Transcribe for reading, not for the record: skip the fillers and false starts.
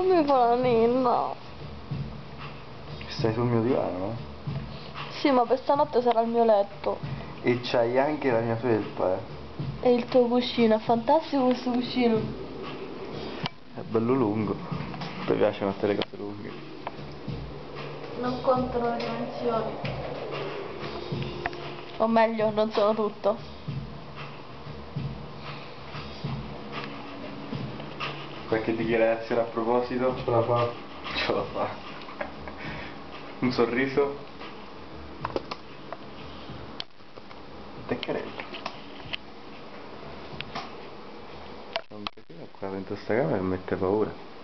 Non mi fa la ninna. Stai sul mio divano? Sì, ma per stanotte sarà il mio letto. E c'hai anche la mia felpa, E il tuo cuscino, è fantastico questo cuscino. È bello lungo. Ti piace mettere le cose lunghe? Non contano le dimensioni. O meglio, non sono tutto. Qualche dichiarazione a proposito? Ce la fa. Ce la fa. Un sorriso? Teccherello. Non capire qua dentro sta camera e mette paura.